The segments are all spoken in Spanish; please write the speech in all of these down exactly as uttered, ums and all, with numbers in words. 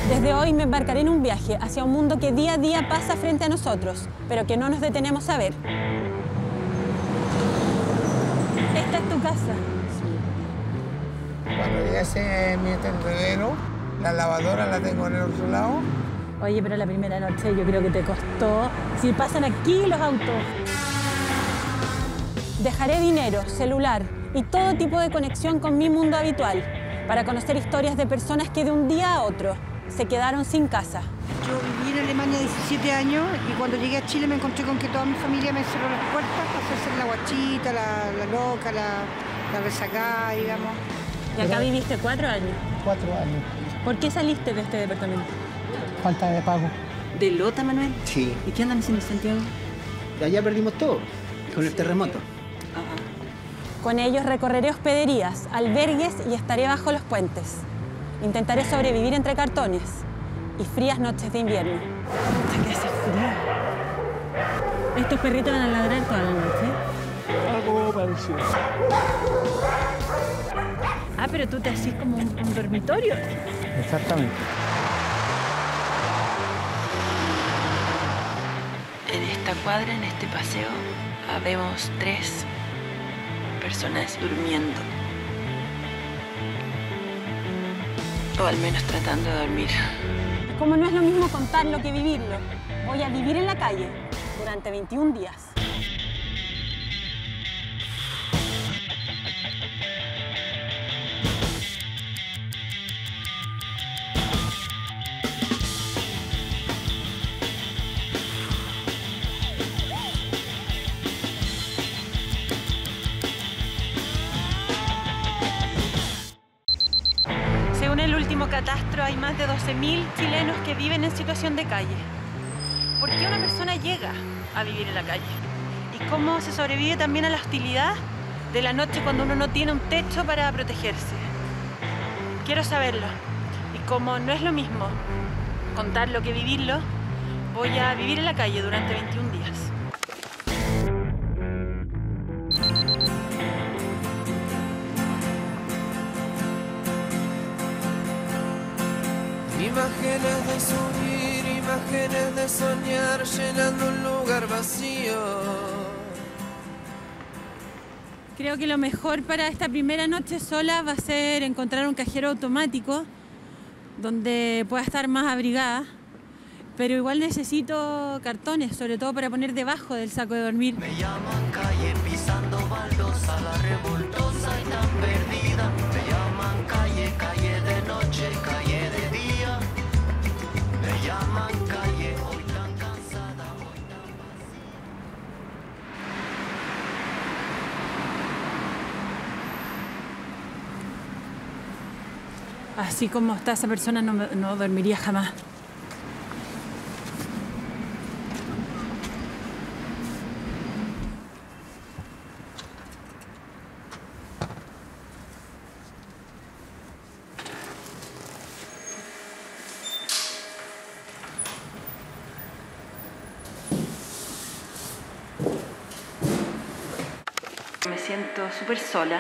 Desde hoy me embarcaré en un viaje hacia un mundo que día a día pasa frente a nosotros, pero que no nos detenemos a ver. Esta es tu casa. Sí. Cuando ya se mi tendedero, la lavadora la tengo en el otro lado. Oye, pero la primera noche yo creo que te costó. Si pasan aquí los autos. Dejaré dinero, celular y todo tipo de conexión con mi mundo habitual para conocer historias de personas que de un día a otro se quedaron sin casa. Yo viví en Alemania diecisiete años y cuando llegué a Chile me encontré con que toda mi familia me cerró las puertas para hacer la guachita, la, la loca, la, la rezagada, digamos. Y acá viviste cuatro años. Cuatro años. ¿Por qué saliste de este departamento? Falta de pago. ¿De Lota, Manuel? Sí. ¿Y qué andan haciendo en Santiago? Allá perdimos todo, con el terremoto. Con ellos recorreré hospederías, albergues y estaré bajo los puentes. Intentaré sobrevivir entre cartones y frías noches de invierno. Hasta que hace frío. Estos perritos van a ladrar toda la noche. Algo parecido. Ah, pero tú te hacís como un, un dormitorio. Exactamente. En esta cuadra, en este paseo, habemos tres personas durmiendo. O al menos tratando de dormir. Como no es lo mismo contarlo que vivirlo, voy a vivir en la calle durante veintiún días. Según el último catastro, hay más de doce mil chilenos que viven en situación de calle. ¿Por qué una persona llega a vivir en la calle? ¿Y cómo se sobrevive también a la hostilidad de la noche cuando uno no tiene un techo para protegerse? Quiero saberlo. Y como no es lo mismo contarlo que vivirlo, voy a vivir en la calle durante veintiún días. Imágenes de subir, imágenes de soñar, llenando un lugar vacío. Creo que lo mejor para esta primera noche sola va a ser encontrar un cajero automático donde pueda estar más abrigada, pero igual necesito cartones, sobre todo para poner debajo del saco de dormir. Me llaman calle pisando baldosa, la revoltosa y tan perdida. Me llaman calle, calle de noche, calle de día. Me llaman calle, hoy tan cansada, hoy tan vacía. Así como está esa persona no, me- no dormiría jamás. Me siento súper sola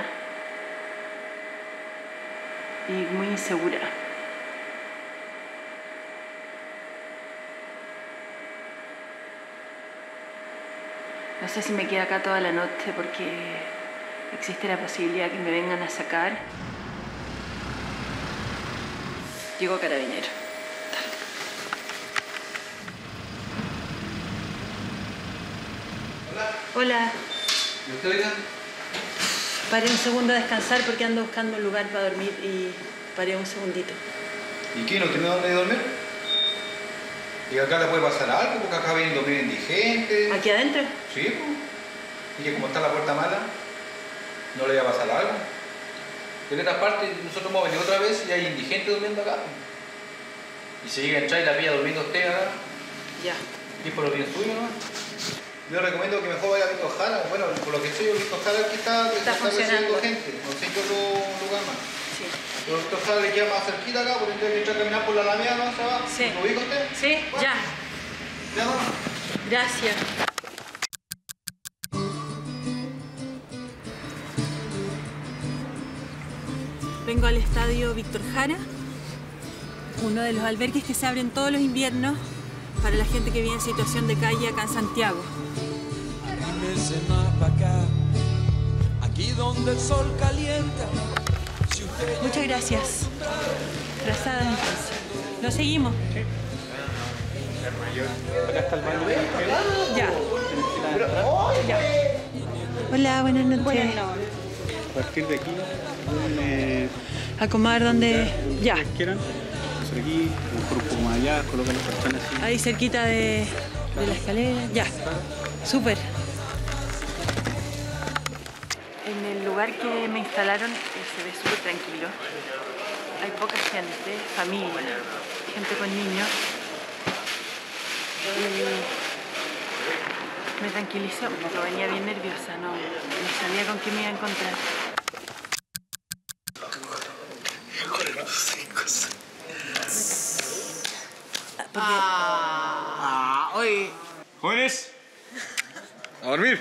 y muy insegura. No sé si me quedo acá toda la noche porque existe la posibilidad que me vengan a sacar. Llego a Carabinero. Hola. ¿Me está oigan? Paré un segundo a descansar porque ando buscando un lugar para dormir y paré un segundito. ¿Y qué? ¿No tiene dónde dormir? ¿Y acá le puede pasar algo? Porque acá vienen dormir indigentes. ¿Aquí adentro? Sí, pues. Y que como está la puerta mala, no le va a pasar algo. En esta parte nosotros hemos venido otra vez y hay indigentes durmiendo acá. Y se llega a entrar y la pilla durmiendo usted acá. Ya. Y por lo bien suyo, ¿no? Yo recomiendo que mejor vaya a Víctor Jara. Bueno, por lo que sé, yo Víctor Jara aquí está, Está está recibiendo funcionando. gente. No sé qué otro lugar más. Sí. Pero Víctor Jara le queda más cerquita acá, porque entonces mientras caminar por la Alameda, ¿no? Se va. Sí. ¿Lo ubica usted? Sí, Bueno, ya. Ya, no. Gracias. Vengo al estadio Víctor Jara Uno de los albergues que se abren todos los inviernos para la gente que vive en situación de calle acá en Santiago. Aquí donde el sol calienta. Muchas gracias. Trazada entonces. Lo seguimos. Acá está el baño. Ya. Ya. Hola, buenas noches. Buenas A partir de aquí, eh, acomodar donde... Ya. quieran. Por aquí, por un poco más allá, colocan los cartones así. Ahí cerquita de, de la escalera. Ya. Súper. En el lugar que me instalaron eh, se ve súper tranquilo. Hay poca gente, familia, gente con niños. Y me tranquilizó, porque venía bien nerviosa, no, no sabía con qué me iba a encontrar. Porque... Ah, oye. ¡Jóvenes! ¡A dormir!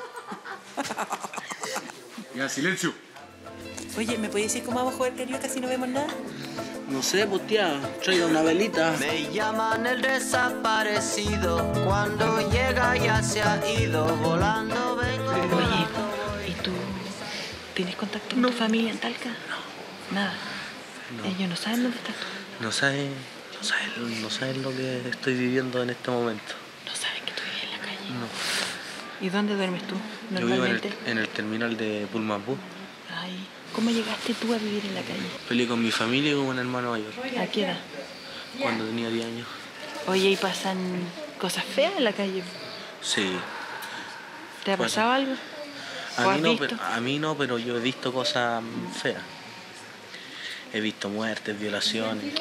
Ya, silencio. Oye, ¿me podías decir cómo vamos a jugar carioca si no vemos nada? No sé, pues tía, traiga una velita. Me llaman el desaparecido, cuando llega ya se ha ido, volando vengo. Oye, ¿y tú tienes contacto con tu familia en Talca? No. Nada. No. Ellos no saben dónde estás tú. No saben, no saben, no saben lo que estoy viviendo en este momento. No saben que tú vives en la calle. No. ¿Y dónde duermes tú Yo vivo en normalmente? el, en el terminal de Pullman Bus. Ay, ¿cómo llegaste tú a vivir en la calle? Peleé con mi familia y con un hermano mayor. ¿A qué edad? Cuando tenía diez años. Oye, ¿y pasan cosas feas en la calle? Sí. ¿Te ha Pues, pasado algo? A ¿O mí, has no, visto? pero, a mí no, pero yo he visto cosas feas. He visto muertes, violaciones.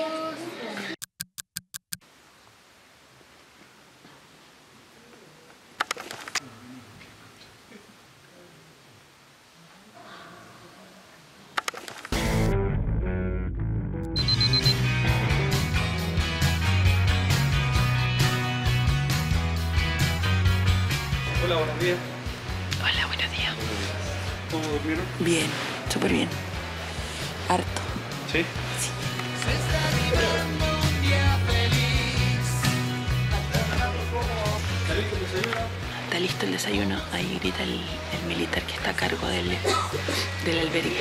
Hola, buenos días. Hola, buenos días. ¿Cómo durmieron? Bien, súper bien. Harto. ¿Sí? Está listo el desayuno. Ahí grita el, el militar que está a cargo del, del albergue.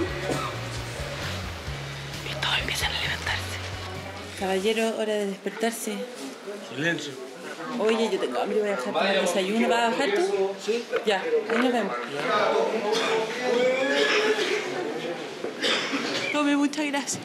Y todos empiezan a levantarse. Caballero, hora de despertarse. Silencio. Oye, yo tengo hambre, voy a bajar para el desayuno. ¿Vas a bajar tú? Sí. Ya, ahí nos vemos. Tome, muchas gracias.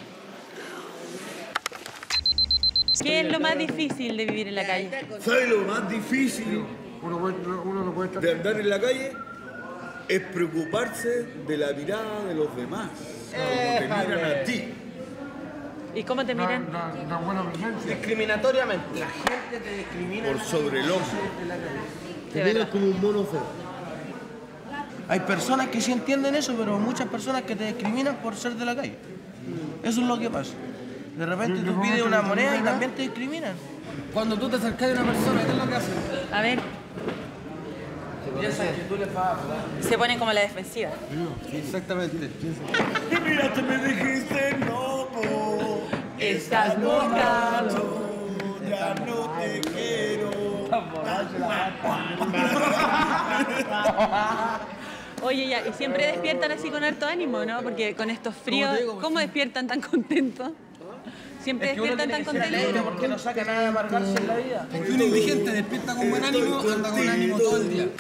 ¿Qué es lo más difícil de vivir en la calle? ¿Sabes lo más difícil Uno, puede- uno no puede estar... de andar en la calle? Es preocuparse de la mirada de los demás. Como te miran a ti. ¿Y cómo te miran? Una, una buena presencia. Discriminatoriamente. La gente te discrimina. Por sobre el hombro. De verdad. como un mono feo. Hay personas que sí entienden eso, pero muchas personas que te discriminan por ser de la calle. Eso es lo que pasa. De repente tú pides una moneda y también te discriminan. Cuando tú te acercas a una persona, ¿qué es lo que hacen? A ver. Se ponen como a la defensiva. Exactamente. Y mira, te me dijiste no, no. Estás borracho. Ya no te quiero. Oye, ya, y siempre despiertan así con harto ánimo, ¿no? Porque con estos fríos, ¿cómo despiertan tan contentos? Siempre despiertan tan contentos. Porque no saca nada de amargarse en la vida. Porque un indigente despierta con buen ánimo, anda con ánimo todo el día.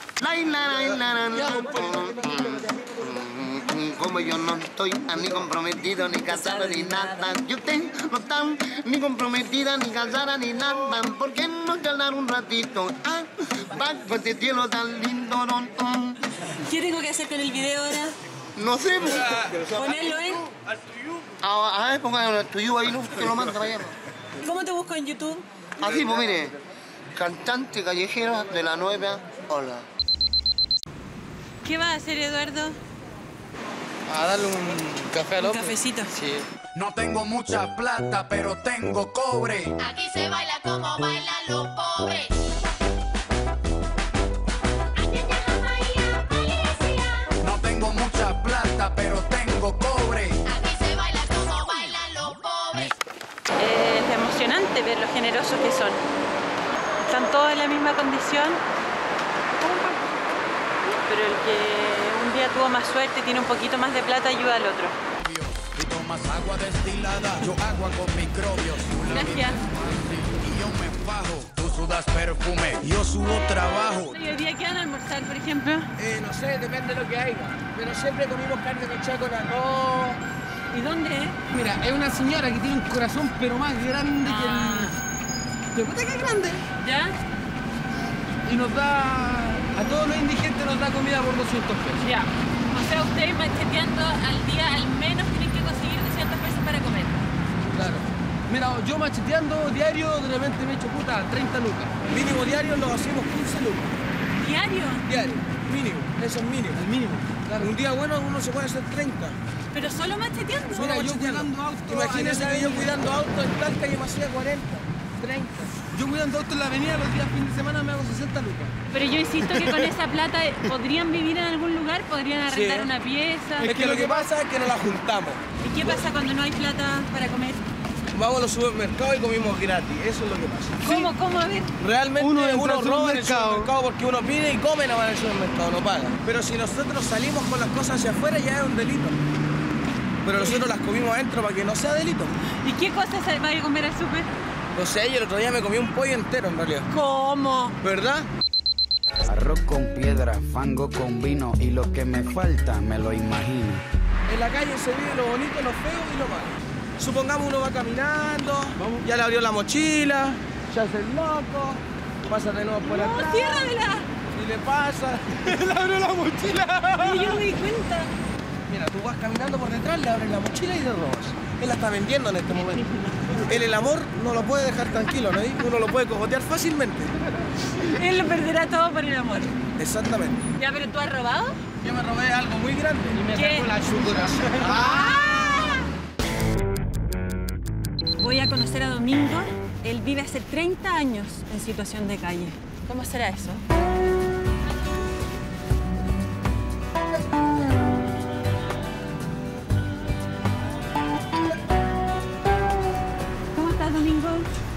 Como yo no estoy ni comprometido, ni casado, ni nada. Yo usted no están ni comprometida, ni casada, ni nada. ¿Por qué no charlar un ratito? Ah, bajo este cielo tan lindo. No, no. ¿Qué tengo que hacer con el video ahora? No sé. ¿Ponerlo en? Ah, a ver, pongan el tuyo ahí, que lo manda para allá. ¿Cómo te busco en YouTube? Así, pues mire, cantante callejera de la nueva ola. ¿Qué vas a hacer, Eduardo? A darle un café al Un hombre. cafecito. Sí. No tengo mucha plata, pero tengo cobre. Aquí se baila como bailan los pobres. No tengo mucha plata, pero tengo cobre. Aquí se baila como bailan los pobres. impresionante ver lo generosos que son. Están todos en la misma condición, pero el que un día tuvo más suerte, tiene un poquito más de plata, ayuda al otro. Tú tomas agua destilada, yo agua con microbios. Gracias. Y yo me fajo, tú sudas perfume, yo subo trabajo. ¿Y hoy día qué van a almorzar, por ejemplo? Eh, no sé, depende de lo que haya. Pero siempre comimos carne mechada con arroz. ¿Y dónde es? Mira, es una señora que tiene un corazón pero más grande Ah. que el... ¿Te gusta que es grande? ¿Ya? Y nos da... A todos los indigentes nos da comida por doscientos pesos. Ya. O sea, ustedes macheteando al día al menos tienen que conseguir doscientos pesos para comer. Claro. Mira, yo macheteando diario de repente me echo puta treinta lucas. Mínimo diario lo hacemos quince lucas. ¿Diario? Diario, mínimo, eso es mínimo. El mínimo. Claro. Un día bueno uno se puede hacer treinta. ¿Pero solo macheteando? Mira, yo cuidando autos. Imagínese que yo cuidando autos en Talca yo me hacía cuarenta, treinta. Yo cuidando autos en la avenida los días fin de semana me hago sesenta lucas. Pero yo insisto que con esa plata podrían vivir en algún lugar, podrían arrendar Sí. una pieza. Es que lo que pasa es que nos la juntamos. ¿Y qué pasa cuando no hay plata para comer? Vamos a los supermercados y comimos gratis, eso es lo que pasa. ¿Cómo? ¿Cómo? A ver. Realmente Uno uno, entra al roba en el supermercado. supermercado porque uno pide y come nada más en el supermercado, no paga. Pero si nosotros salimos con las cosas hacia afuera ya es un delito. Pero nosotros las comimos adentro para que no sea delito. ¿Y qué cosas va a comer al súper? No sé, yo el otro día me comí un pollo entero en realidad. ¿Cómo? ¿Verdad? Arroz con piedra, fango con vino y lo que me falta me lo imagino. En la calle se vive lo bonito, lo feo y lo malo. Supongamos uno va caminando, ya le abrió la mochila, se hace el loco, pasa de nuevo por No, atrás. ciérramela. Y le pasa, le abrió la mochila. Pero yo no me di cuenta. Mira, tú vas caminando por detrás, le abres la mochila y le robas. Él la está vendiendo en este momento. Él el amor no lo puede dejar tranquilo, ¿no? Uno lo puede cogotear fácilmente. Él lo perderá todo por el amor. Exactamente. Ya, pero ¿tú has robado? Yo me robé algo muy grande. Y me ¿Qué? sacó la chucura. ¡Ah! Voy a conocer a Domingo. Él vive hace treinta años en situación de calle. ¿Cómo será eso? ¿Cómo estás, Domingo?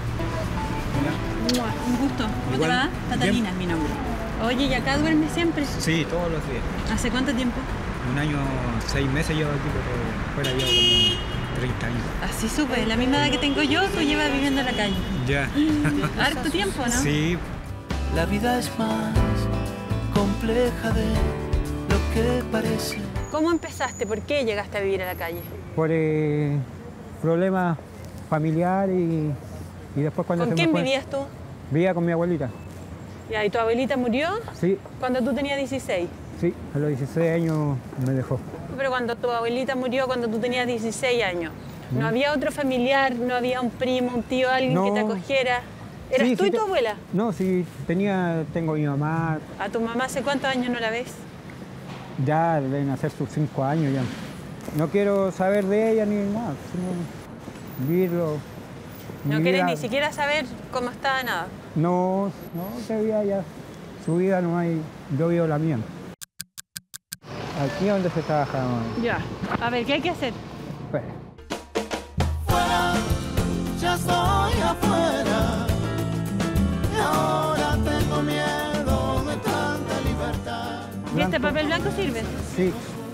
Mua, un gusto. ¿Cómo Igual. te va? Catalina es mi nombre. Oye, ¿y acá duermes siempre? Sí, todos los días. ¿Hace cuánto tiempo? Un año, seis meses llevo aquí, pero fuera llevo como treinta años. Así supe, la misma edad que tengo yo, tú llevas viviendo en la calle. Ya. Harto tiempo, ¿no? Sí. La vida es más compleja de lo que parece. ¿Cómo empezaste? ¿Por qué llegaste a vivir a la calle? Por eh, problemas familiares y, y después cuando ¿Con se quién me fue, vivías tú? vivía con mi abuelita. Ya, ¿y tu abuelita murió? Sí, Cuando tú tenías dieciséis. sí, a los dieciséis años me dejó. Pero cuando tu abuelita murió, cuando tú tenías dieciséis años, ¿no Mm. había otro familiar, no había un primo, un tío, alguien que No. te acogiera? ¿Eras Sí, tú sí y tu te- abuela? No, sí, tenía, tengo a mi mamá, ¿A tu mamá hace cuántos años no la ves? ya deben hacer sus cinco años ya. No quiero saber de ella ni nada, sino vivirlo. No mi quieres vida. ni siquiera saber cómo está nada. No, no, que vida ya. Su vida no hay, yo vivo la mía. Aquí es donde se trabaja. ¿No? Ya. A ver, ¿qué hay que hacer? Pues, Fuera, ya estoy afuera. Y ahora tengo miedo de tanta libertad. ¿Y este papel blanco sirve? sí,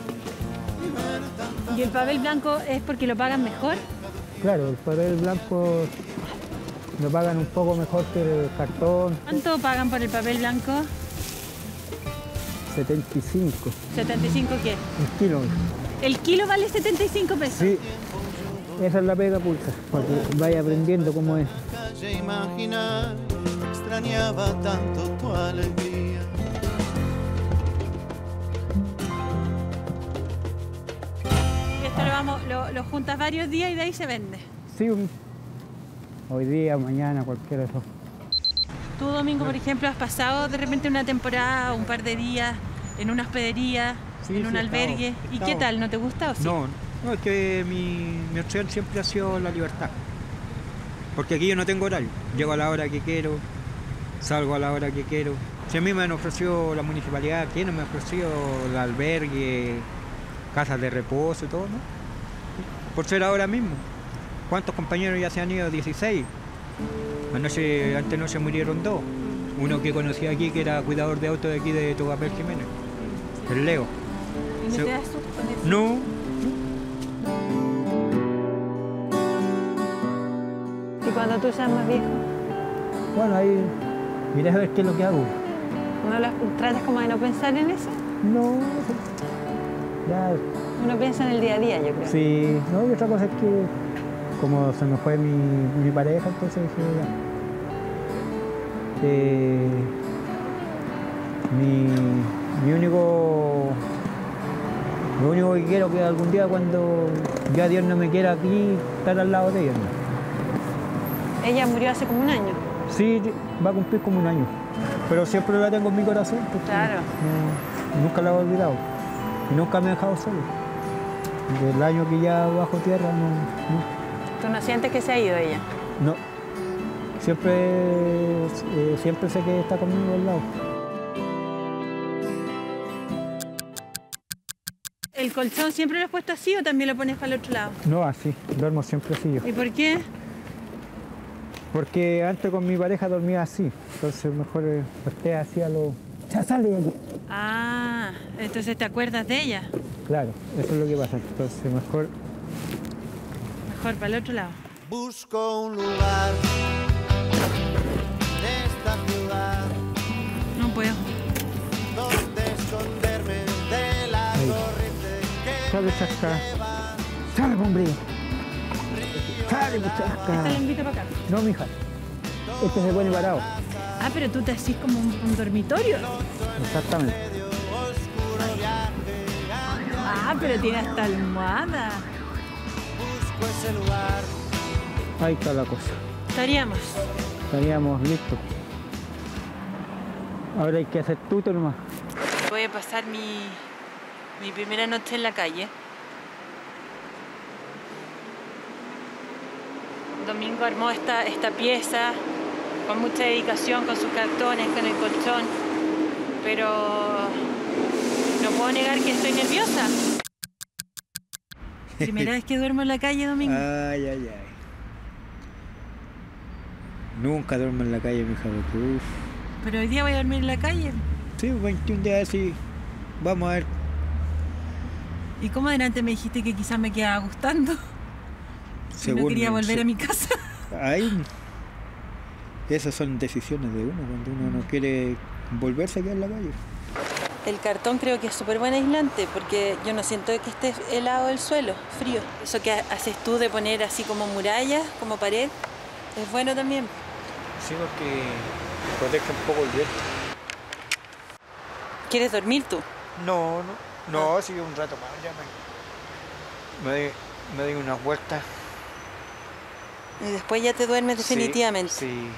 ¿Y el papel blanco es porque lo pagan mejor? claro, el papel blanco lo pagan un poco mejor que el cartón, ¿Cuánto pagan por el papel blanco? setenta y cinco, ¿setenta y cinco qué? un kilo. ¿El kilo vale setenta y cinco pesos? Sí, esa es la pega pulsa, para que vaya aprendiendo cómo es. Calle imaginar, extrañaba tanto tu alegría. Y esto lo, vamos, lo, lo juntas varios días y de ahí se vende. Sí, un- hoy día, mañana, cualquiera de esos. Tú, Domingo, por ejemplo, has pasado de repente una temporada, un par de días en una hospedería, Sí, en sí, un he albergue. estado, he ¿Y qué estado. tal? ¿No te gusta o sí? No, no, es que mi, mi opción siempre ha sido la libertad. Porque aquí yo no tengo horario. Llego a la hora que quiero, salgo a la hora que quiero. Si a mí me han ofrecido la municipalidad, ¿quién no me ha ofrecido el albergue, casas de reposo y todo, no? Por ser ahora mismo. ¿Cuántos compañeros ya se han ido? dieciséis. Anoche, antes no se murieron dos. Uno que conocí aquí, que era cuidador de auto de aquí de Togapel Jiménez, el Leo. ¿Y no Se... te das susto con eso? No. ¿Y cuando tú seas más viejo? Bueno, ahí miré a ver qué es lo que hago. ¿No las, tratas como de no pensar en eso? No. Ya. Uno piensa en el día a día, yo creo. Sí, no, y otra cosa es que como se me fue mi, mi pareja, entonces dije ya. Eh, mi, mi único lo único que quiero es que algún día cuando ya Dios no me quiera aquí, estar al lado de ella, ¿no? Ella murió hace como un año. Sí, va a cumplir como un año, pero siempre la tengo en mi corazón porque claro. no, nunca la he olvidado y nunca me he dejado solo. Del año que ya bajo tierra no, no. ¿Tú no sientes que se ha ido ella? No. Siempre, eh, siempre sé que está conmigo al lado. ¿El colchón siempre lo has puesto así o también lo pones para el otro lado? No, así. Duermo siempre así yo. ¿Y por qué? Porque antes con mi pareja dormía así. Entonces mejor eh, esté así a lo... ¡Ya sale de aquí! Ah, entonces te acuerdas de ella. Claro, eso es lo que pasa. Entonces mejor... Mejor para el otro lado. Busco un lugar en esta ciudad. No puedo. Donde esconderme de la corriente que Sale, Chasca. Sale, hombre. Sale, Chasca. ¿Esta la invito para acá? No, mija. Este se pone parado. Ah, pero tú te hacís como un, un dormitorio. Exactamente. Ah, pero tiene hasta almohada. Busco ese lugar. Ahí está la cosa. Estaríamos. Estaríamos listos. Ahora hay que hacer tuto nomás. Voy a pasar mi, mi primera noche en la calle. Domingo armó esta, esta pieza con mucha dedicación, con sus cartones, con el colchón. Pero no puedo negar que estoy nerviosa. Primera vez que duermo en la calle, Domingo. Ay, ay, ay. Nunca duermo en la calle, mija, porque uff. Pero hoy día voy a dormir en la calle. Sí, veintiún días así. Vamos a ver. ¿Y cómo adelante me dijiste que quizás me quedaba gustando? Si no quería volver a mi casa. Ahí. Esas son decisiones de uno, cuando uno no quiere volverse a quedar en la calle. El cartón creo que es súper buen aislante porque yo no siento que esté helado el suelo, frío. Eso que haces tú de poner así como murallas, como pared, es bueno también. Sí, porque protege un poco el viento. ¿Quieres dormir tú? No, no, no, sigue un rato más, ya me, me, doy, me doy unas vueltas. Y después ya te duermes definitivamente. Sí, sí.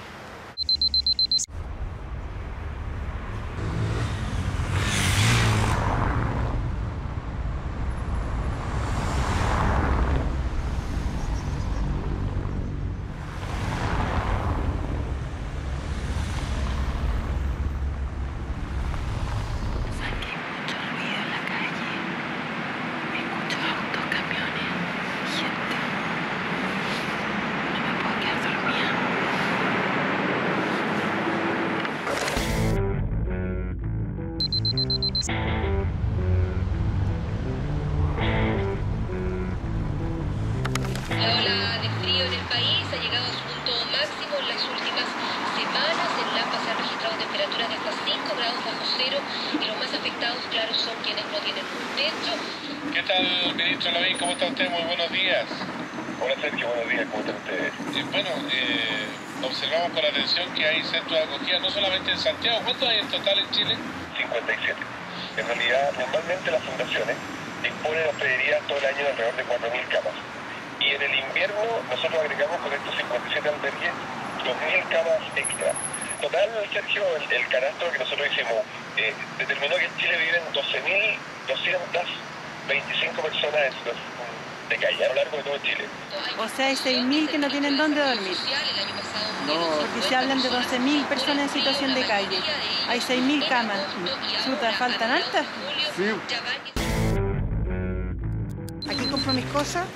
La ola de frío en el país ha llegado a su punto máximo en las últimas semanas. En Lampa se han registrado temperaturas de hasta cinco grados bajo cero y los más afectados, claro, son quienes no tienen un techo. ¿Qué tal, ministro Lavín? ¿Cómo está usted? Muy buenos días. Hola Sergio, buenos días, ¿cómo están ustedes? Eh, bueno, eh, observamos con atención que hay centros de acogida no solamente en Santiago. ¿Cuántos hay en total en Chile? cincuenta y siete. En realidad, normalmente las fundaciones disponen de hospedería todo el año de alrededor de cuatro mil camas. Y en el invierno nosotros agregamos con estos cincuenta y siete albergues dos mil camas extra. Total, Sergio, el, el canasto que nosotros hicimos eh, determinó que en Chile viven doce mil doscientas veinticinco personas en situación de calle a lo largo de todo Chile. O sea, hay seis mil que no tienen dónde dormir. No. Porque se hablan de doce mil personas en situación de calle. Hay seis mil camas. Chuta, ¿faltan altas? Sí. Aquí compro mis cosas,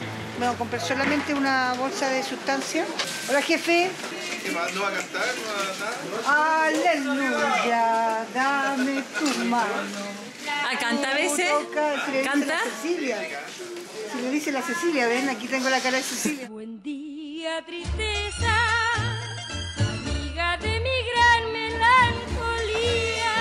Me voy a comprar solamente una bolsa de sustancia. Hola, jefe. ¿No va a cantar? ¿No va a cantar? Aleluya, dame tu mano. Ah, ¿canta a veces? ¿Canta? Cecilia. Si le dice la Cecilia, ven, aquí tengo la cara de Cecilia. Buen día, tristeza, amiga de mi gran melancolía.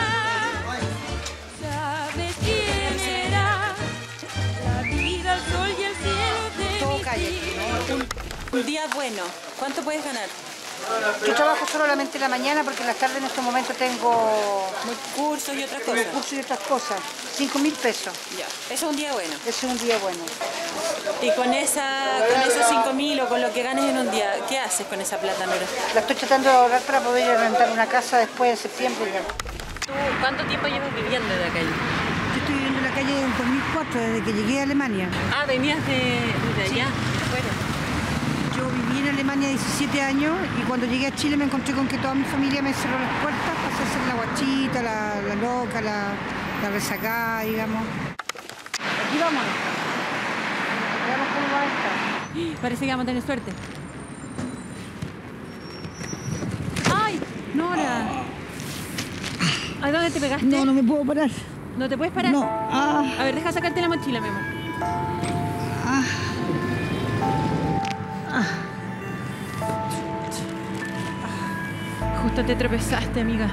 ¿Sabes quién era? La vida, el sol y el cielo de Todo mi calle, vida. Un, un día bueno. ¿Cuánto puedes ganar? Yo trabajo solamente en la mañana porque en las tardes en estos momentos tengo cursos y otras cosas. cursos y otras cosas. Cinco mil pesos. Ya. Eso es un día bueno. Eso es un día bueno. Y con esa, con esos cinco mil o con lo que ganes en un día, ¿qué haces con esa plata, Nora? La estoy tratando de ahorrar para poder ir a rentar una casa después de septiembre. ¿Tú cuánto tiempo llevas viviendo en la calle? Yo estoy viviendo en la calle desde el dos mil cuatro, desde que llegué a Alemania. Ah, venías de, de allá, Sí. de afuera. Yo viví en Alemania diecisiete años y cuando llegué a Chile me encontré con que toda mi familia me cerró las puertas para hacer la guachita, la, la loca, la, la resacada, digamos. Aquí vámonos. Veamos cómo va esta. Parece que vamos a tener suerte. ¡Ay! ¡Nora! ¿A dónde te pegaste? No, no me puedo parar. ¿No te puedes parar? No. Ah. A ver, deja sacarte la mochila, mi amor. Ah. Ah. Justo te tropezaste, amiga.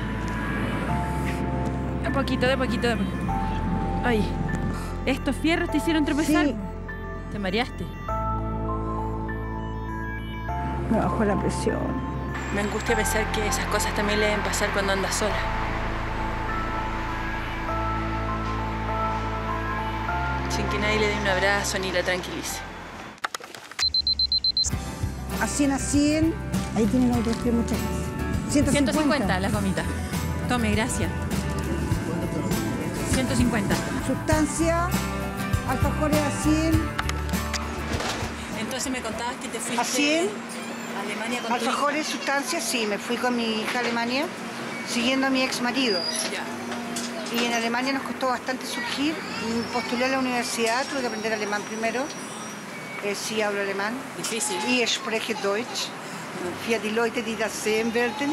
De poquito, de poquito, de poquito. Ay, ¿estos fierros te hicieron tropezar? Sí. ¿Te mareaste? Me bajó la presión. Me angustia pensar que esas cosas también le deben pasar cuando andas sola. Sin que nadie le dé un abrazo ni la tranquilice. A cien a cien, ahí tienen otros que muchas gracias. ciento cincuenta. ciento cincuenta las gomitas. Tome, gracias. ciento cincuenta. Sustancia, alfajores a cien. Entonces me contabas que te fuiste ¿A cien? a Alemania con tu hija. Alfajores, sustancias, sí, me fui con mi hija a Alemania, siguiendo a mi ex marido. Ya. Y en Alemania nos costó bastante surgir. Postulé a la universidad, tuve que aprender alemán primero. Eh, sí hablo alemán. Difícil. Y spreche Deutsch. Für die Leute, die das sehen werden.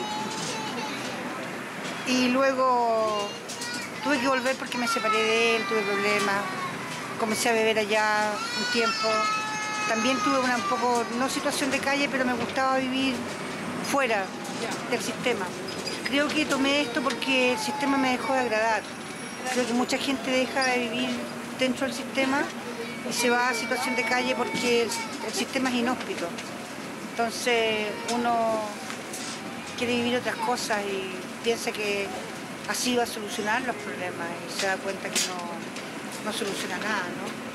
Y luego tuve que volver porque me separé de él, tuve problemas. Comencé a beber allá un tiempo. También tuve una un poco, no situación de calle, pero me gustaba vivir fuera del sistema. Creo que tomé esto porque el sistema me dejó de agradar. Creo que mucha gente deja de vivir dentro del sistema y se va a situación de calle porque el, el sistema es inhóspito. Entonces uno quiere vivir otras cosas y piensa que así va a solucionar los problemas y se da cuenta que no, no soluciona nada, ¿no?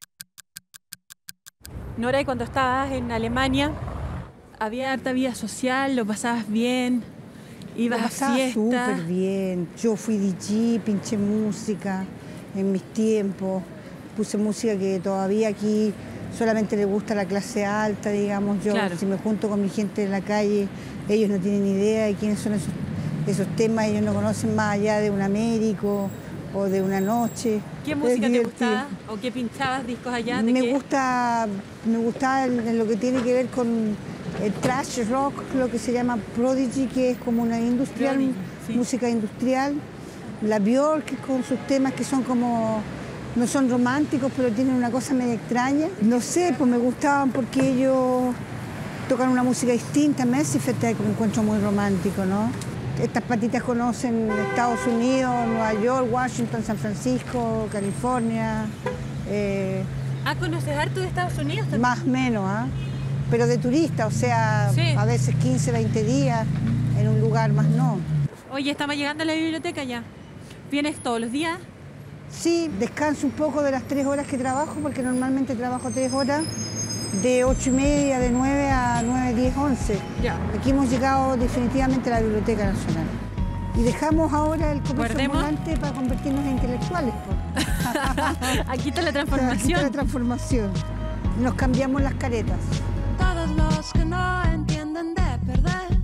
Nora, y cuando estabas en Alemania, ¿había harta vida social? ¿Lo pasabas bien? ¿Ibas Lo a pasaba fiestas? súper bien. Yo fui D J, pinché música en mis tiempos. Puse música que todavía aquí solamente le gusta a la clase alta, digamos. Yo, Claro. si me junto con mi gente en la calle, ellos no tienen idea de quiénes son esos, esos temas. Ellos no conocen más allá de un Américo o de Una Noche. ¿Qué Es música te divertido. gustaba? ¿O qué pinchabas discos allá? ¿De Me qué? gusta, me gusta el- en lo que tiene que ver con el thrash rock, lo que se llama Prodigy, que es como una industrial, Prodigy, sí. música industrial. La Björk con sus temas que son como, no son románticos, pero tienen una cosa medio extraña. No sé, pues me gustaban porque ellos tocan una música distinta. Messi Fete que me encuentro muy romántico, ¿no? Estas patitas conocen Estados Unidos, Nueva York, Washington, San Francisco, California. eh, Ah, ¿conoces harto de Estados Unidos también? más o menos, ¿ah? Pero de turista, o sea, Sí. a veces quince, veinte días en un lugar más no. Oye, estamos llegando a la biblioteca ya. ¿Vienes todos los días? Sí, descanso un poco de las tres horas que trabajo, porque normalmente trabajo tres horas, de ocho y media, de nueve a nueve, diez, once. Ya. Aquí hemos llegado definitivamente a la Biblioteca Nacional. Y dejamos ahora el comercio Guardemos. ambulante para convertirnos en intelectuales. pues. Aquí está la Aquí transformación. está la transformación. Nos cambiamos las caretas. Todos los que no entienden de perder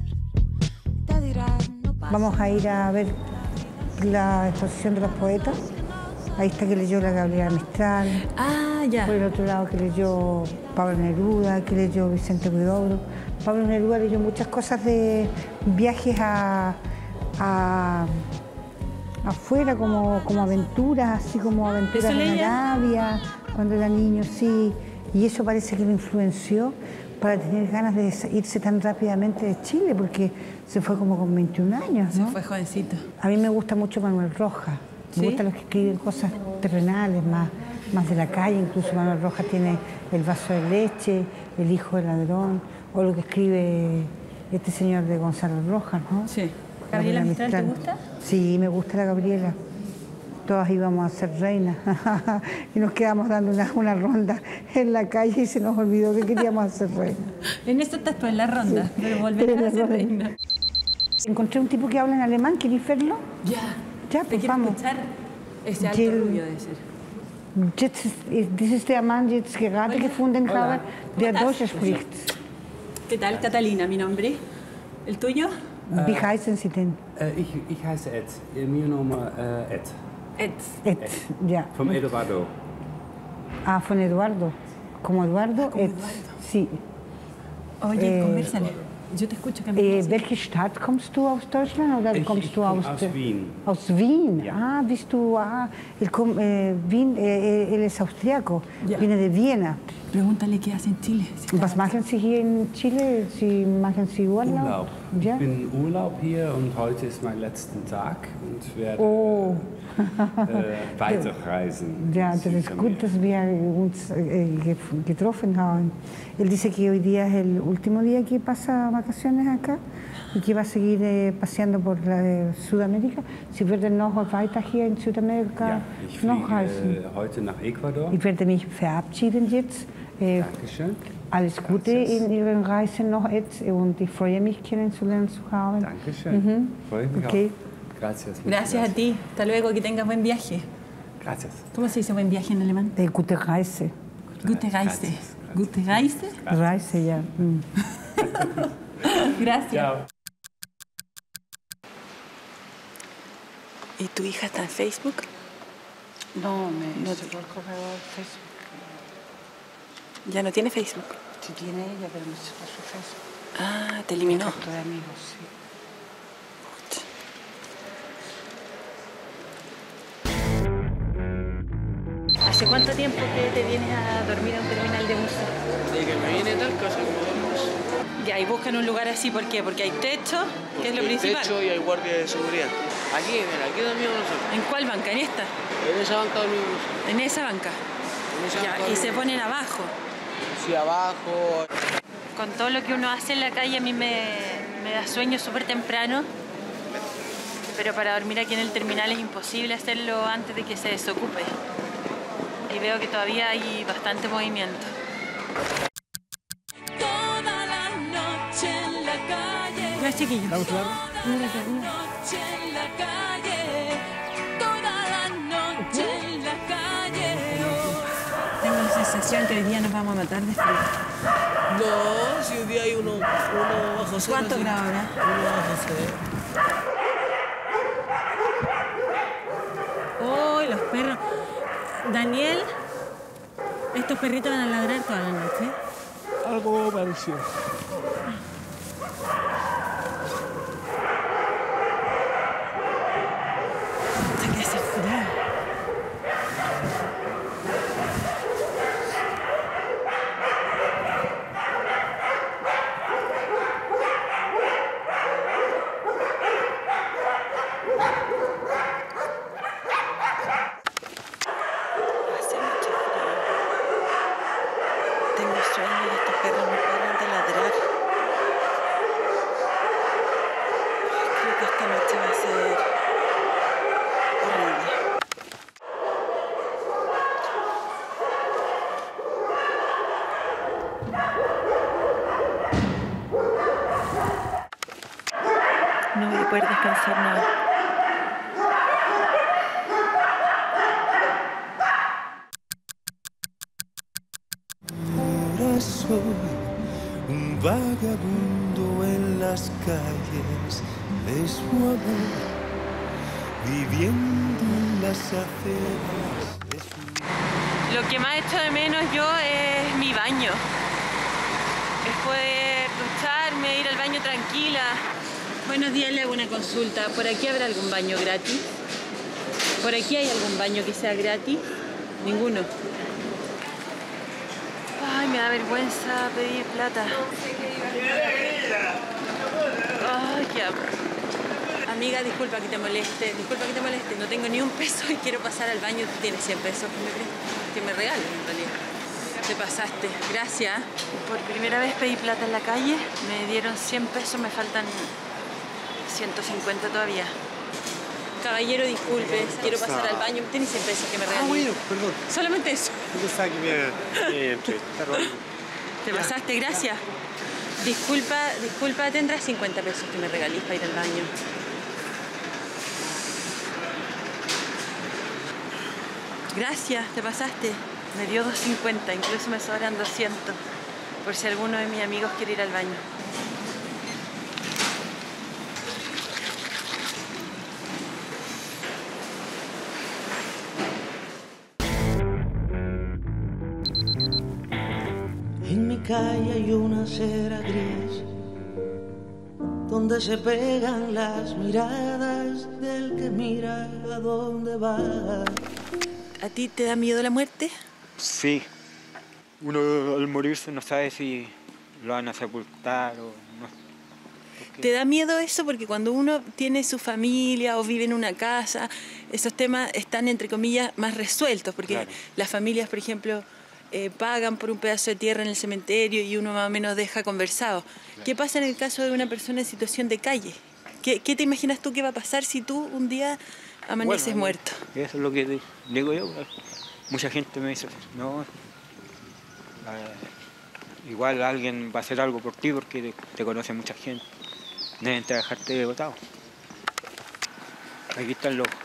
te dirán no pasa Vamos a ir a ver la exposición de los poetas. Ahí está que leyó la Gabriela Mistral. Ah, ya. Por el otro lado que leyó Pablo Neruda, que leyó Vicente Huidobro. Pablo Neruda leyó muchas cosas de viajes a, a afuera, como, como aventuras, así como aventuras en Arabia, cuando era niño, sí. Y eso parece que lo influenció para tener ganas de irse tan rápidamente de Chile, porque se fue como con veintiún años, ¿no? Se fue jovencito. A mí me gusta mucho Manuel Rojas. Me ¿Sí? gustan los que escriben cosas terrenales, más, más de la calle. Incluso Manuel Rojas tiene El vaso de leche, El hijo del ladrón, o lo que escribe este señor de Gonzalo Rojas, ¿no? Sí. ¿Gabriela Mistral te gusta? Sí, me gusta la Gabriela. Todas íbamos a ser reinas y nos quedamos dando una, una ronda en la calle y se nos olvidó que queríamos hacer reinas. En eso estás tú, en la ronda, sí. Pero volver a ser reina. Encontré un tipo que habla en alemán, ¿querés verlo? Ya. Ya, pues quiero vamos. escuchar ese alto Jill, rubio de ser. Jetzt ist, das ist der Mann, jetzt gerade gefunden habe, der Deutsch spricht. ¿Qué tal, Catalina, mi nombre? ¿El tuyo? Wie heißen Sie denn? Äh, ich, ich heiße Ed. Mir Name äh, Ed. Ed. Ed, ya. Vom Eduardo. Ah, von Eduardo. Como Eduardo, como Ed. Eduardo. Sí. Oye, Eh, conversale. Yo te escucho. Que me Äh, dices. welche Stadt kommst du aus Deutschland oder Ich, kommst ich du komme aus, aus der- Wien. Aus Wien. Ja. Ah, bist du, ah, él, com- äh, Wien, äh, él es austriaco, Ja. viene de Viena. Pregúntale qué hace en Chile. Si Was machen Sie hier in Chile? Sie machen Sie Urlaub? Urlaub. Ja? Ich bin Urlaub hier und heute ist mein letzter Tag und werde Oh. äh, weiterreisen. Ja, das ist gut, dass wir uns äh, gef- getroffen haben. Él dice que hoy día es el último día que pasa vacaciones acá y que va a seguir eh, paseando por la, eh, Südamerika. Sie werden noch weiter hier in Südamerika Ja, ich noch reisen. fliege heute nach Ecuador. Ich werde mich verabschieden jetzt. Äh, Dankeschön. Alles Gute in Ihren Reisen noch jetzt und ich freue mich, kennenzulernen zu haben. Dankeschön. Mhm. Freue mich Okay. auch. Gracias. Gracias a ti. Hasta luego, que tengas buen viaje. Gracias. ¿Cómo se dice buen viaje en alemán? Eh, gute Reise. Gute Reise. Gute Reise. Reise, ja. Mm. Gracias. Chao. ¿Y tu hija está en Facebook? No, me No. cerró el correo de Facebook. Ya no tiene Facebook. Sí tiene ella, pero me cerró su Facebook. Ah, te eliminó. Estoy de amigos, sí. ¿Hace cuánto tiempo que te vienes a dormir a un terminal de buses? De que me viene tal cosa como dos meses. Ya, y buscan un lugar así, ¿por qué? Porque hay techo, que es lo Hay principal. techo y hay guardia de seguridad. Aquí, mira, aquí dormimos nosotros. ¿En cuál banca? ¿En esta? En esa banca dormimos. En esa banca. En esa Ya, banca y se dormimos. ponen abajo. Sí, abajo. Con todo lo que uno hace en la calle, a mí me, me da sueño súper temprano. Pero para dormir aquí en el terminal es imposible hacerlo antes de que se desocupe. Y veo que todavía hay bastante movimiento. Toda la noche en la calle. Ya, chiquillos. Toda la noche en la calle. Toda la noche en la calle. Tengo la sensación que hoy día nos vamos a matar de frío. No, si hoy día hay uno, uno bajo cero. ¿Cuántos sí. grados ahora? Uno bajo cero. ¡Oh, los perros! Daniel, estos perritos van a ladrar toda la noche. Algo parecido. Hasta que hace frío. Hace mucho frío. Tengo sueño y estos perros no paran de ladrar. Creo que esta noche va a ser horrible. No voy a poder descansar nada. Ahora soy un vagabundo en las calles de su amor. viviendo en las aceras. Lo que más echo de menos yo es mi baño. Es poder ducharme, ir al baño tranquila. Buenos días, le hago una consulta. ¿Por aquí habrá algún baño gratis? ¿Por aquí hay algún baño que sea gratis? Ninguno. Ay, me da vergüenza pedir plata. Ay, qué hambre. Amiga, disculpa que te moleste, disculpa que te moleste. No tengo ni un peso y quiero pasar al baño. Tú tienes cien pesos que me, que me regalen, en realidad. Te pasaste. Gracias. Por primera vez pedí plata en la calle. Me dieron cien pesos, me faltan ciento cincuenta todavía. Caballero, disculpe, quiero pasar al baño. Tienes cien pesos que me regalen. Ah, bueno, perdón. Solamente eso. Yo pensaba que me iba a entrevistar o algo. Te pasaste, gracias. Disculpa, disculpa, tendrás cincuenta pesos que me regalís para ir al baño. Gracias, te pasaste. Me dio dos cincuenta, incluso me sobran doscientos. Por si alguno de mis amigos quiere ir al baño. En mi calle hay una acera gris donde se pegan las miradas del que mira a dónde va. ¿A ti te da miedo la muerte? Sí. Uno al morirse no sabe si lo van a sepultar o no. Porque... ¿Te da miedo eso? Porque cuando uno tiene su familia o vive en una casa, esos temas están, entre comillas, más resueltos. Porque claro, las familias, por ejemplo, eh, pagan por un pedazo de tierra en el cementerio y uno más o menos deja conversado. Claro. ¿Qué pasa en el caso de una persona en situación de calle? ¿Qué, qué te imaginas tú que va a pasar si tú un día amaneces bueno, muerto? Eso es lo que digo yo. Mucha gente me dice, no, eh, igual alguien va a hacer algo por ti porque te, te conoce mucha gente. Deben dejarte botado. Aquí están los...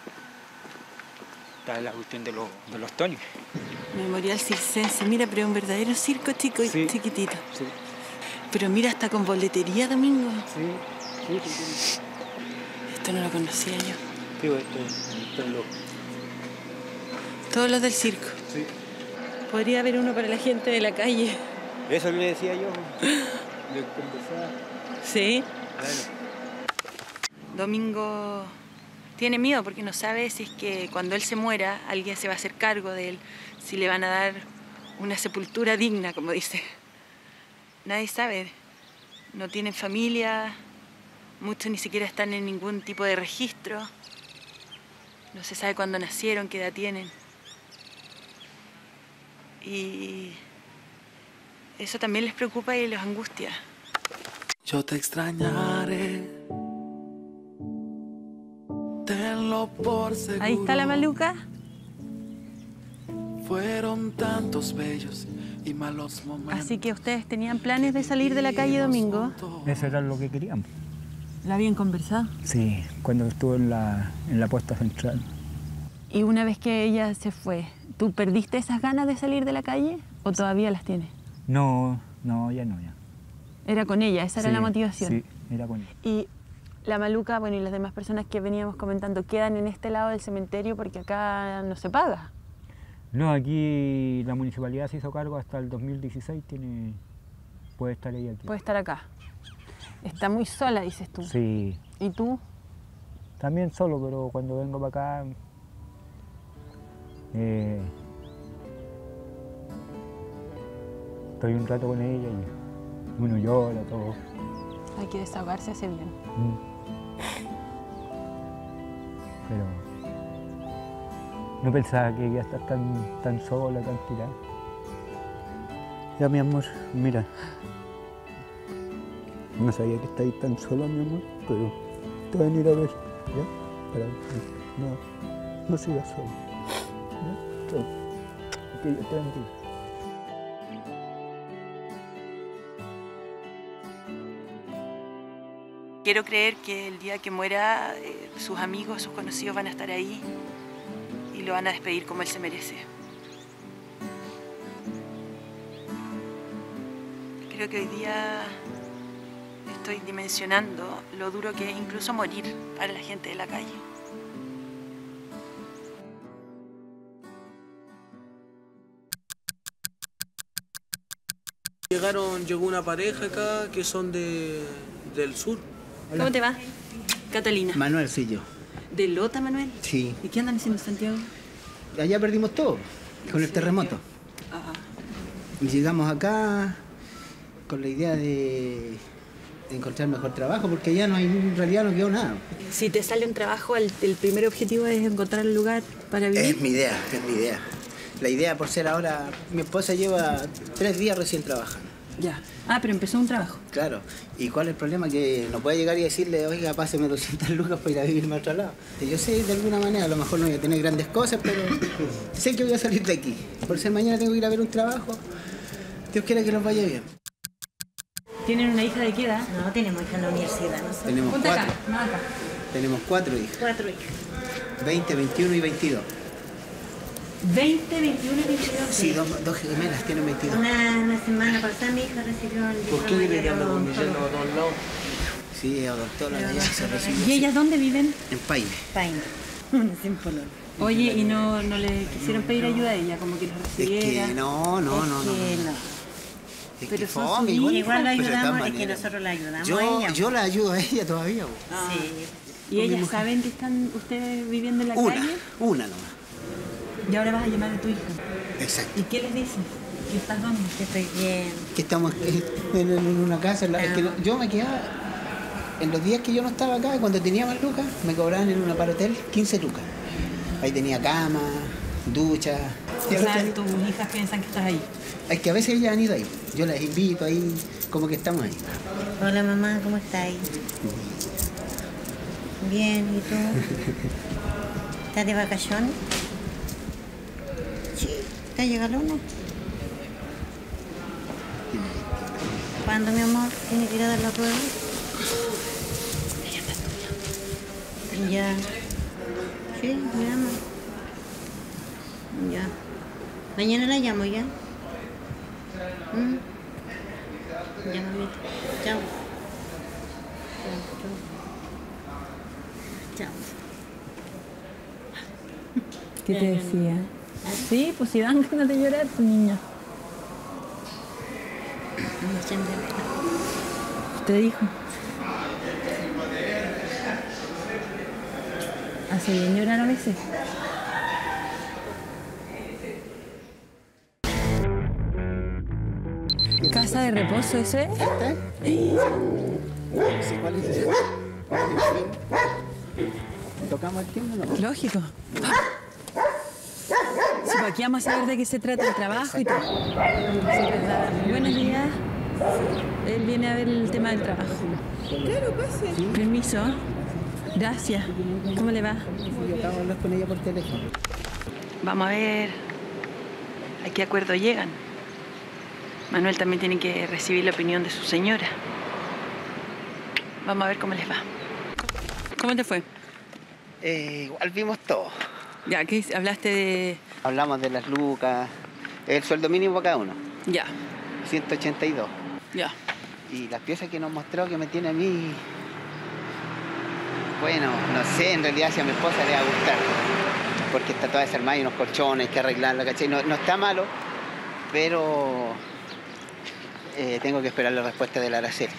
Está la cuestión de los, de los Tony. Memorial circense, mira, pero es un verdadero circo chico y sí, chiquitito. Sí. Pero mira, hasta con boletería, Domingo. Sí, sí, sí, sí. Esto no lo conocía yo. Sí, esto, esto es lo... Todos los del circo. Sí. Podría haber uno para la gente de la calle. Eso le decía yo. De conversar. Sí. Claro. Domingo tiene miedo porque no sabe si es que cuando él se muera alguien se va a hacer cargo de él, si le van a dar una sepultura digna, como dice. Nadie sabe. No tienen familia, muchos ni siquiera están en ningún tipo de registro. No se sabe cuándo nacieron, qué edad tienen. Y eso también les preocupa y los angustia. Yo te extrañaré. Tenlo por seguro. Ahí está la maluca. Fueron tantos bellos y malos momentos. Así que ustedes tenían planes de salir de la calle Domingo. Eso era lo que queríamos. ¿La habían conversado? Sí, cuando estuvo en la, en la puesta central. Y una vez que ella se fue, ¿tú perdiste esas ganas de salir de la calle o todavía las tienes? No, no, ya no, ya. Era con ella, esa sí, era la motivación. Sí, era con ella. Y la maluca, bueno, y las demás personas que veníamos comentando, quedan en este lado del cementerio porque acá no se paga. No, aquí la municipalidad se hizo cargo hasta el dos mil dieciséis, tiene, puede estar ella aquí. Puede estar acá. Está muy sola, dices tú. Sí. ¿Y tú? También solo, pero cuando vengo para acá... Eh, estoy un rato con ella y uno llora, todo. Hay que desahogarse, hace bien. Mm. Pero no pensaba que ella está tan, tan sola, tan tirada. Ya, mi amor, mira. No sabía que estáis tan sola, mi amor, pero te voy a venir a ver, ¿ya? Para, no, no sigas sola. ¿Ya? Que Dios te bendiga. Quiero creer que el día que muera, eh, sus amigos, sus conocidos van a estar ahí y lo van a despedir como él se merece. Creo que hoy día estoy dimensionando lo duro que es incluso morir para la gente de la calle. Llegaron, llegó una pareja acá que son de, del sur. Hola. ¿Cómo te va? Catalina. Manuel, soy yo. ¿De Lota, Manuel? Sí. ¿Y qué andan haciendo en Santiago? Allá perdimos todo, con el terremoto. Ajá. Y llegamos acá con la idea de, de encontrar mejor trabajo, porque allá no hay, en realidad no quedó nada. Si te sale un trabajo, el, el primer objetivo es encontrar un lugar para vivir. Es mi idea, es mi idea. La idea por ser ahora, mi esposa lleva tres días recién trabajando. Ya. Ah, pero empezó un trabajo. Claro. ¿Y cuál es el problema? Que no puede llegar y decirle, oiga, páseme doscientas lucas para ir a vivirme a otro lado. Yo sé, de alguna manera, a lo mejor no voy a tener grandes cosas, pero sé que voy a salir de aquí. Por ser mañana tengo que ir a ver un trabajo. Dios quiera que nos vaya bien. ¿Tienen una hija de qué edad? No, tenemos hija en la universidad. ¿No? Tenemos Ponte cuatro. acá, no acá. Tenemos cuatro hijas. Cuatro hijas. veinte, veintiuno y veintidós. veinte, veintiuno y veintidós. Sí, dos, dos gemelas tienen veintidós. Una, una semana pasada mi hija recibió el diploma. ¿Por qué cree que de anda con mi yerno odontólogo. a todos lados? Sí, odontóloga, ya se recibió. ¿Y ellas dónde viven? En Paine. Paine. Una sin polón. Oye, ¿y no, no le quisieron pedir ayuda a ella? Como que los Es recibiera. que no, no, no, no. Que no. Es Pero que son fome, sus igual, Igual la pero de todas ayudamos, es que maneras. nosotros la ayudamos Yo, a ella. yo la ayudo a ella todavía. bo. Ah. Sí. ¿Y ellas saben que están ustedes viviendo en la Una, calle? una nomás. Y ahora vas a llamar a tu hija. Exacto. ¿Y qué les dices? ¿Que estás dónde? Que estoy bien. Que estamos eh, en, en una casa. en la- es que no- yo me quedaba, en los días que yo no estaba acá, cuando tenía más lucas, me cobraban en un aparotel quince lucas. Ahí tenía cama, ducha. O sea, tus hijas piensan que estás ahí. Es que a veces ellas han ido ahí. Yo las invito ahí, como que estamos ahí. Hola mamá, ¿cómo estás? Bien, ¿y tú? ¿Estás de vacaciones? Sí. ¿Te llega el lunes? ¿Cuándo, mi amor? ¿Tiene que ir a dar la prueba? Ya. Sí, me llama. Ya. Mañana la llamo ya. ¿Mm? Ya, mamita. Chao. Chao. Chao. ¿Qué te decía? Sí, pues si dan ganas de llorar, tu niña. ¿Te dijo? ¿Hace bien llorar a veces? ¿Casa de reposo ese? Sí, ¿cuál es ese? ¿Tocamos el timbre o no? Lógico. Sí, pues aquí vamos a saber de qué se trata el trabajo y todo. Sí, verdad. Buenos días. Él viene a ver el tema del trabajo. Claro, pase. Permiso. Gracias. ¿Cómo le va? Yo acabo de hablar con ella por teléfono. Vamos a ver a qué acuerdo llegan. Manuel también tiene que recibir la opinión de su señora. Vamos a ver cómo les va. ¿Cómo te fue? Eh, igual vimos todo. Ya, ¿qué hablaste de...? Hablamos de las lucas, el sueldo mínimo para cada uno. Ya. ciento ochenta y dos. Ya. Y las piezas que nos mostró que me tiene a mí... Bueno, no sé, en realidad si a mi esposa le va a gustar. Porque está toda desarmada y unos colchones, hay que arreglarla, ¿cachai? No, no está malo, pero... Eh, tengo que esperar la respuesta de la Araceli.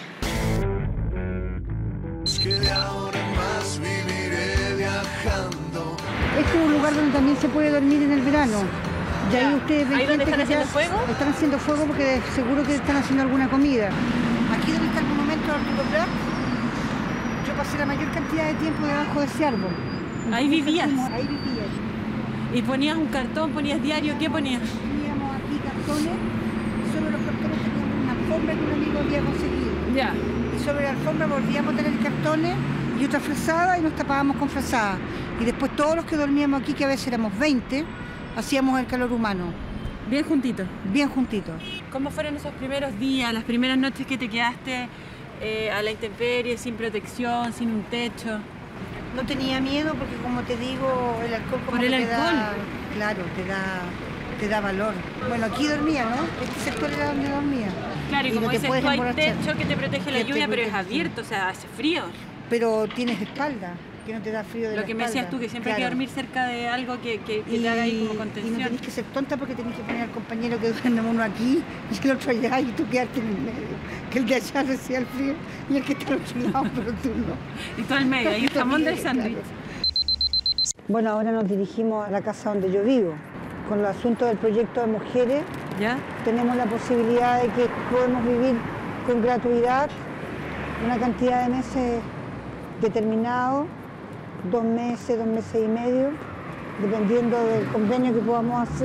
Que de ahora en más viviré viajando. Este es un lugar donde también se puede dormir en el verano. Y ahí ustedes ven ¿Ahí donde gente están que ya haciendo fuego? Están haciendo fuego porque de- seguro que están haciendo alguna comida. Aquí donde está el monumento de Arturo Prat, yo pasé la mayor cantidad de tiempo debajo de ese árbol. ¿Ahí vivías? Ahí vivías. ¿Y ponías un cartón, ponías diario? ¿Qué ponías? Teníamos aquí cartones, y sobre los cartones teníamos una alfombra que un amigo había conseguido. Ya. Y sobre la alfombra volvíamos a tener cartones y otra frazada y nos tapábamos con frazada. Y después todos los que dormíamos aquí, que a veces éramos veinte, hacíamos el calor humano. Bien juntitos. Bien juntitos. ¿Cómo fueron esos primeros días, las primeras noches que te quedaste eh, a la intemperie, sin protección, sin un techo? No tenía miedo porque, como te digo, el alcohol como ¿Por el que te alcohol? da, claro, te da, te da valor. Bueno, aquí dormía, ¿no? Este sector era donde dormía. Claro, y, no como te dices puedes tú, hay emborrachar. techo que te protege la Que te lluvia, pero es protege. abierto, o sea, hace frío. Pero tienes espalda. que no te da frío de Lo la que me decías espalda. tú, que siempre hay que Claro. dormir cerca de algo que, que, que Y, te haga ahí como y contención. no tenés que ser tonta porque tenés que poner al compañero que duerme uno aquí y que el otro allá y tú quedarte en el medio. Que el de allá reciba el frío y el que está al otro lado, pero tú no. Y tú al medio, ahí el jamón del sándwich. Bueno, ahora nos dirigimos a la casa donde yo vivo. Con el asunto del proyecto de mujeres, ¿ya? Tenemos la posibilidad de que podemos vivir con gratuidad una cantidad de meses determinados, dos meses, dos meses y medio, dependiendo del convenio que podamos hacer.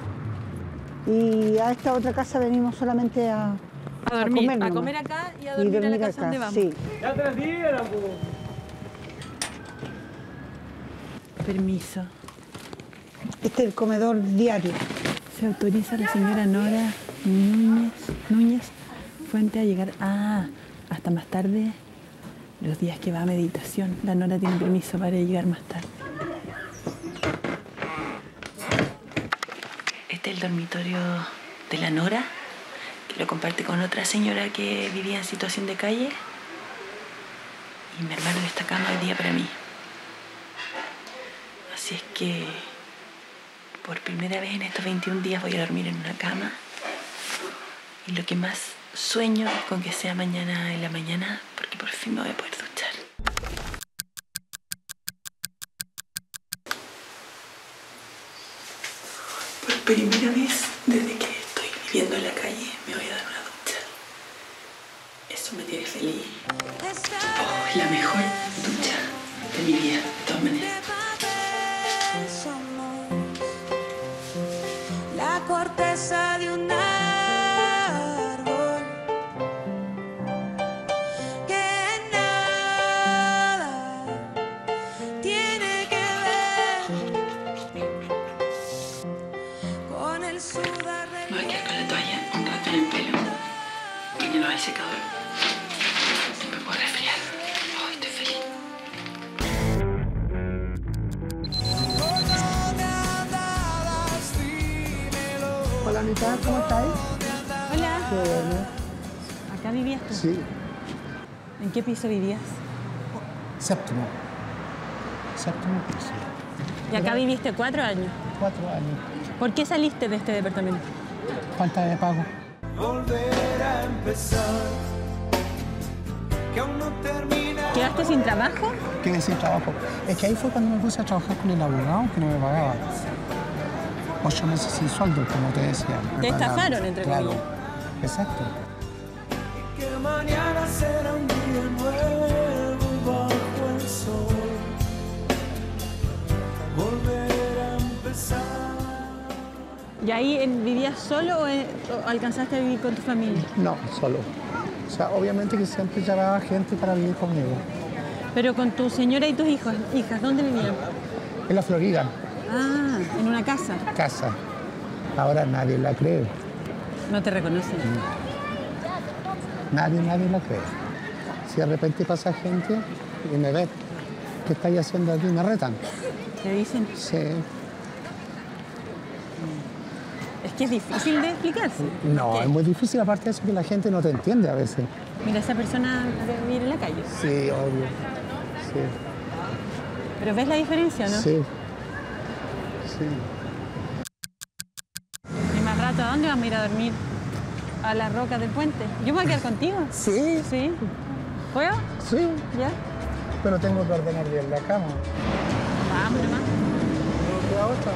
Y a esta otra casa venimos solamente a, A dormir, comer, a nomás. comer acá y a dormir, a la casa acá, donde vamos. sí. Ya te dieron, Permiso. Este es el comedor diario. Se autoriza a la señora Nora Núñez, Núñez Fuente a llegar ah, hasta más tarde los días que va a meditación. La Nora tiene permiso para llegar más tarde. Este es el dormitorio de la Nora, que lo comparte con otra señora que vivía en situación de calle. Y me armaron esta cama hoy día para mí. Así es que por primera vez en estos veintiún días voy a dormir en una cama. Y lo que más sueño es con que sea mañana en la mañana, porque por fin me voy a poder duchar. Por primera vez desde que estoy viviendo en la calle me voy a dar una ducha. Eso me tiene feliz. Oh, la mejor ducha de mi vida, de todas maneras. La corteza de un árbol que nada tiene que ver con el sudar de Me voy a quedar con la toalla un rato en el pelo, porque no hay secador. Me puedo resfriar. Oh, estoy feliz. Hola, Anita, ¿cómo estás? Hola. Qué bueno. ¿Acá vivías tú? Sí, ¿En qué piso vivías? séptimo. Séptimo piso. Y acá viviste cuatro años. Cuatro años. ¿Por qué saliste de este departamento? Falta de pago. Volver a empezar, que aún no termina. ¿Quedaste sin trabajo? Quedé sin trabajo. Es que ahí fue cuando me puse a trabajar con el abogado que no me pagaba. Ocho meses sin sueldo, como te decía. Me Te pagaban. estafaron, entre Claro. comillas. Exacto. Que mañana será un día nuevo bajo el sol. Volver a empezar. ¿Y ahí en- vivías solo o, en- o alcanzaste a vivir con tu familia? No, solo. O sea, obviamente que siempre llamaba gente para vivir conmigo. Pero con tu señora y tus hijos, hijas, ¿dónde vivían? En la Florida, Ah, en una casa. casa. Ahora nadie la cree. No te reconocen. Nadie, nadie la cree. Si de repente pasa gente y me ve, ¿qué estáis haciendo aquí? Me retan. ¿Te dicen? Sí. Es que es difícil de explicarse. No, ¿Por qué? es muy difícil, aparte de eso, que la gente no te entiende a veces. Mira, esa persona debe vivir en la calle. Sí, obvio. Sí. Pero ¿ves la diferencia, no? Sí. Sí. Y más rato, ¿a dónde vamos a ir a dormir? A las rocas del puente. ¿Yo me voy a quedar contigo? Sí. ¿Sí? ¿Puedo? Sí. ¿Ya? Pero tengo que ordenar bien la cama. Vamos nomás. ¿No queda otra?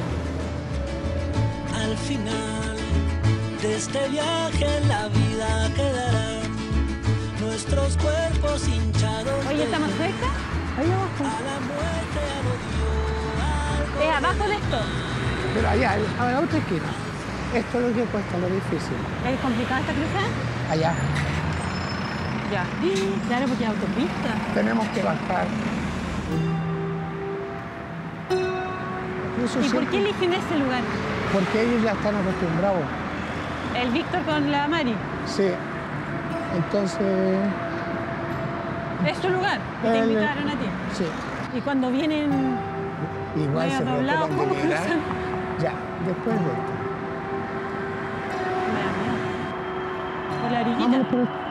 Al final de este viaje la vida quedará, nuestros cuerpos hinchados. Oye, ¿está más cerca? Ahí abajo. A la muerte algo dio, algo ¿Es abajo de esto? Pero allá, a la otra esquina. Esto es lo que cuesta, lo difícil. ¿Es complicada esta cruzada? Allá. Ya. Claro, porque es autopista. Tenemos que bajar. Eso ¿Y por siempre- qué eligen ese lugar? Porque ellos ya están acostumbrados. ¿El Víctor con la Mari? Sí. Entonces, ¿Es tu lugar? ¿Y te El- invitaron a ti? sí. ¿Y cuando vienen Igual medio se doblados, preocupan cómo de llegar. cruzan? Ya, después de esto. Me da miedo. Por la orillita. Vamos por-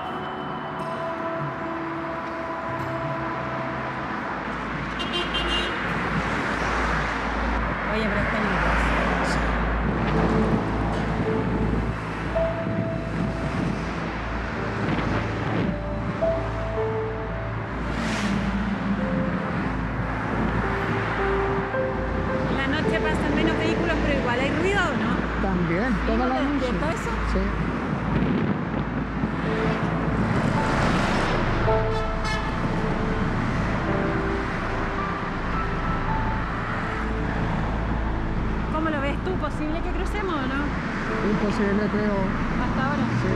toda la ¿te noche. despierta eso? Sí. ¿Cómo lo ves tú? ¿Posible que crucemos o no? Imposible, creo. ¿Hasta ahora? Sí.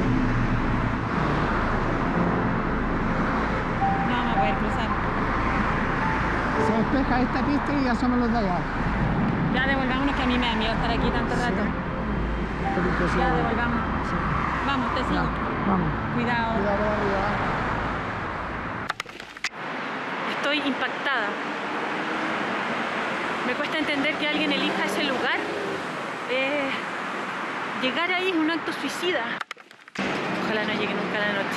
No vamos a poder cruzar. Se despeja esta pista y ya somos los de allá. Ya devolvámonos, que a mí me da miedo estar aquí tanto rato. Sí. Ya devolvamos. Sí. Vamos, te sigo. Ya, vamos. Cuidado. Cuidado por arriba. Estoy impactada. Me cuesta entender que alguien elija ese lugar. Eh, llegar ahí es un acto suicida. Ojalá no llegue nunca la noche.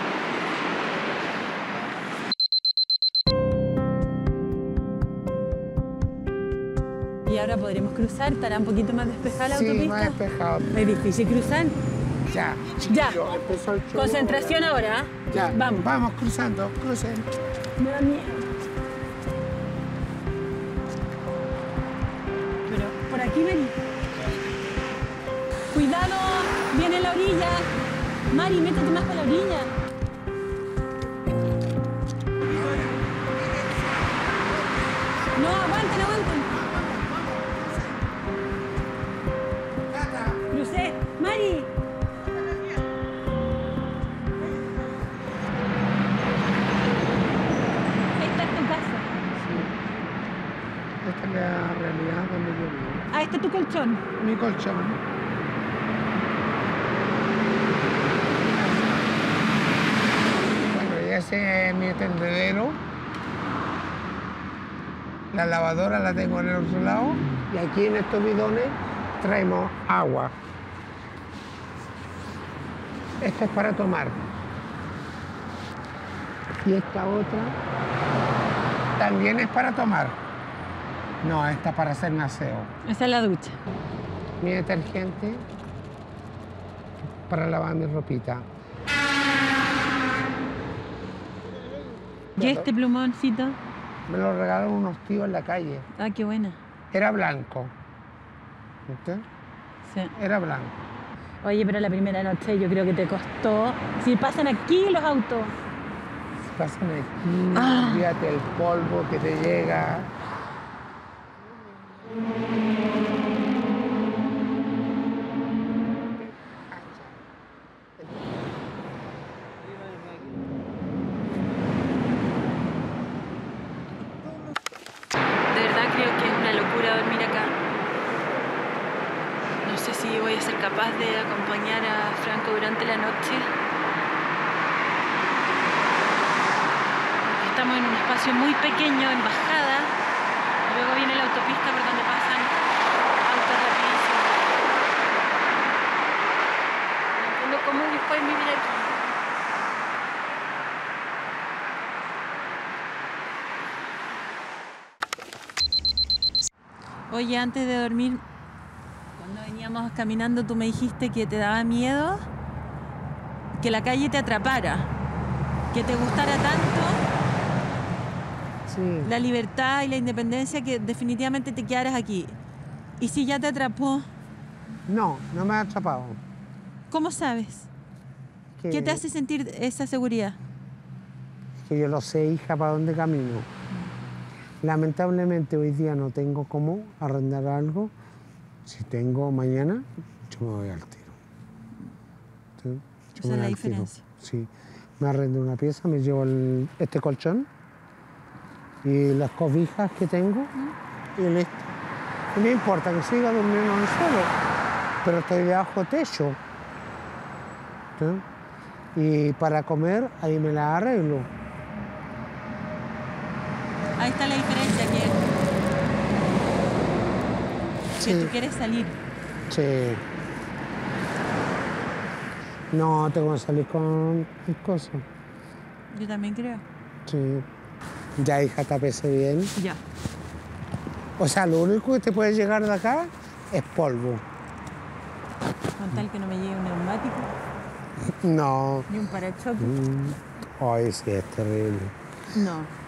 Y ahora podremos cruzar, estará un poquito más despejada la Sí, autopista. más despejado. Es difícil cruzar. Ya. Ya. Empezó el show. Concentración ahora. Ya. Vamos. Vamos cruzando, crucen. Me da miedo. Pero por aquí, Mari. Cuidado, viene la orilla. Mari, métete más para la orilla. No, aguanten, aguanten. Crucé. Mari. Esta es tu casa. Esta es la realidad donde yo vivo. Ah, este es tu colchón. Mi colchón. Bueno, y ese es mi tendedero. La lavadora la tengo en el otro lado. Y aquí en estos bidones traemos agua. Esta es para tomar. Y esta otra también es para tomar. No, esta para hacer aseo. Esa es la ducha. Mi detergente para lavar mi ropita. ¿Y este plumoncito? Me lo regalaron unos tíos en la calle. Ah, qué buena. Era blanco. ¿Viste? Sí. Era blanco. Oye, pero la primera noche yo creo que te costó. Si pasan aquí los autos. Si pasan aquí, Ah. fíjate el polvo que te llega. De verdad creo que es una locura dormir acá. No sé si voy a ser capaz de acompañar a Franco durante la noche. Estamos en un espacio muy pequeño, en bajada. Luego viene la autopista por donde pasan autos rapidísimos. No entiendo cómo después vivir aquí. Oye, antes de dormir, cuando veníamos caminando, tú me dijiste que te daba miedo que la calle te atrapara, que te gustara tanto Sí. la libertad y la independencia que definitivamente te quedaras aquí. ¿Y si ya te atrapó? No, no me ha atrapado. ¿Cómo sabes? Que- ¿Qué te hace sentir esa seguridad? Que yo lo sé, hija, para dónde camino. Lamentablemente hoy día no tengo cómo arrendar algo. Si tengo mañana, yo me voy al tiro. ¿Sí? Yo Esa me es voy la al tiro. diferencia. Sí. Me arrendo una pieza, me llevo el- este colchón y las cobijas que tengo y listo. Y no importa que siga durmiendo en el suelo, pero estoy debajo techo. ¿Sí? Y para comer, ahí me la arreglo. Ahí está la diferencia, que, que Sí. tú quieres salir. Sí. No, tengo que salir con mis cosas. Yo también creo. Sí. Ya, hija, tapese bien. Ya. O sea, lo único que te puede llegar de acá es polvo. Con tal que no me llegue un neumático No. ni un parachoques. Mm. Ay, sí, es terrible. No.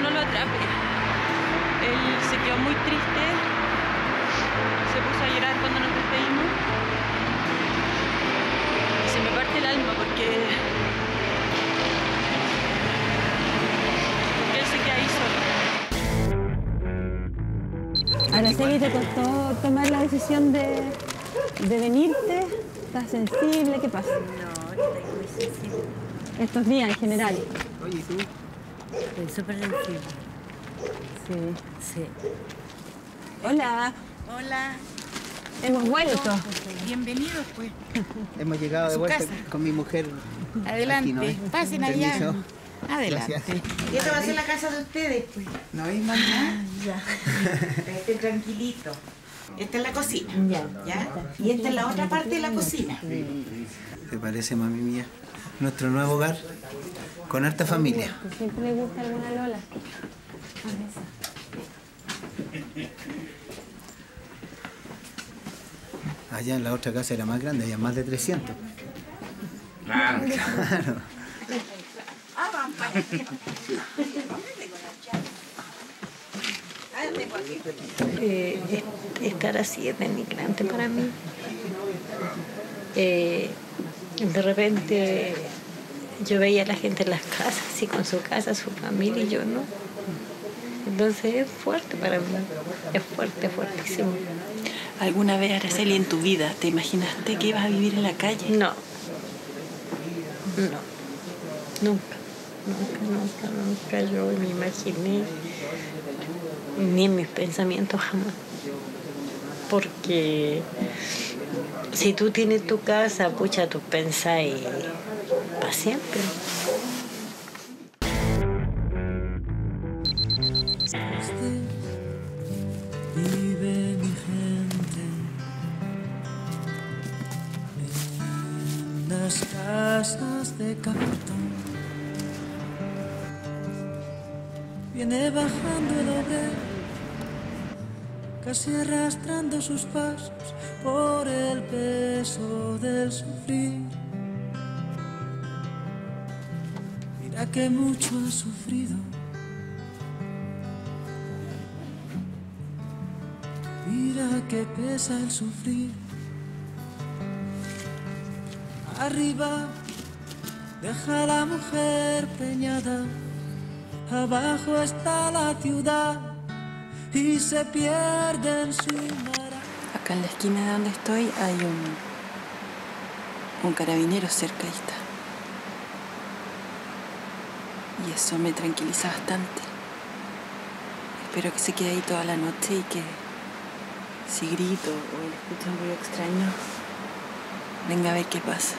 no lo atrape. Él se quedó muy triste, se puso a llorar cuando nos despedimos. Y se me parte el alma porque, porque él se queda ahí solo. Araceli, ¿te costó tomar la decisión de, de venirte? ¿Estás sensible? ¿Qué pasa? No, estoy muy sensible. Estos días en general. Oye, ¿y tú? Estoy súper sensible. Sí. Sí. Hola. Hola. Hemos vuelto. Bienvenidos, pues. Hemos llegado de Su vuelta casa. con mi mujer. Adelante, Aquí, ¿no? pasen Permiso. allá. Adelante. Gracias. Y esta va a ser la casa de ustedes, pues. ¿No es, mamá? Ya. Este tranquilito. Esta es la cocina. Ya. ¿Ya? Y esta es la otra parte de la cocina. ¿Te parece, mami mía? Nuestro nuevo hogar con harta familia. Siempre le gusta alguna Lola. Allá en la otra casa era más grande, había más de trescientos. Ah, claro. Ah, vamos para allá. Eh, estar así es denigrante para mí. Eh, de repente yo veía a la gente en las casas, así con su casa, su familia, y yo no. Entonces es fuerte para mí, es fuerte, fuertísimo. ¿Alguna vez, Araceli, en tu vida te imaginaste que ibas a vivir en la calle? No. No. Nunca. Nunca, nunca, nunca yo me imaginé, ni en mis pensamientos jamás. Porque si tú tienes tu casa, pucha, tú pensáis para siempre. Vive mi gente en las casas de cartón. Viene bajando el obrero, casi arrastrando sus pasos por el peso del sufrir. Mira que mucho ha sufrido. Mira que pesa el sufrir. Arriba deja a la mujer preñada. Abajo está la ciudad y se pierde en su mar. Acá en la esquina de donde estoy hay un, un carabinero cerca, ahí está. Y eso me tranquiliza bastante. Espero que se quede ahí toda la noche y que si grito o escucho un ruido extraño, venga a ver qué pasa.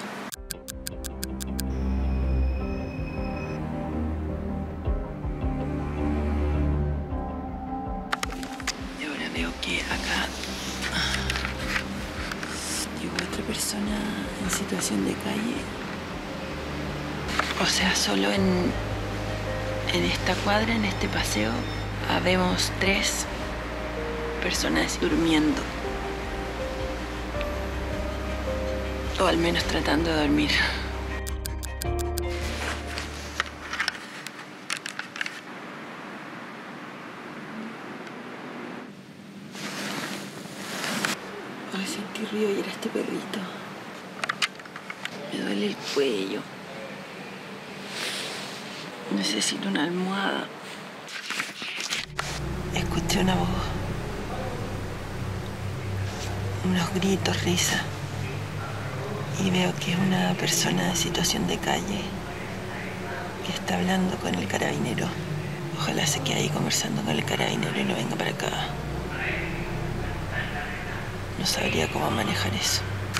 Y ahora veo que acá llegó otra persona en situación de calle. O sea, solo en, en esta cuadra, en este paseo, habemos tres personas durmiendo. O al menos tratando de dormir. Ay, sentí ruido y era este perrito. Me duele el cuello. Necesito una almohada. Escuché una voz. Unos gritos, risa. Y veo que es una persona en situación de calle que está hablando con el carabinero. Ojalá se quede ahí conversando con el carabinero y no venga para acá. No sabría cómo manejar eso.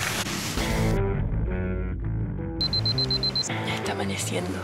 Ya está amaneciendo.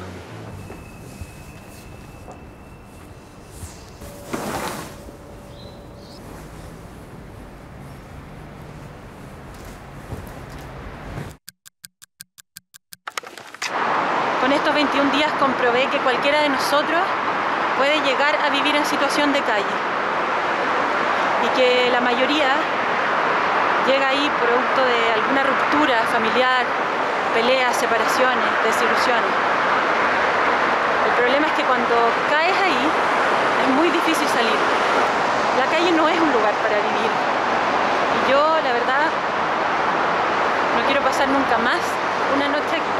Con estos veintiún días comprobé que cualquiera de nosotros puede llegar a vivir en situación de calle y que la mayoría llega ahí producto de alguna ruptura familiar, peleas, separaciones, desilusiones. El problema es que cuando caes ahí, muy difícil salir. La calle no es un lugar para vivir. Y yo, la verdad, no quiero pasar nunca más una noche aquí.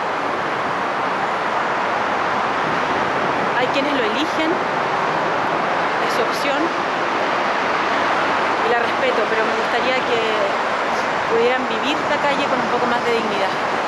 Hay quienes lo eligen, es su opción, y la respeto, pero me gustaría que pudieran vivir la calle con un poco más de dignidad.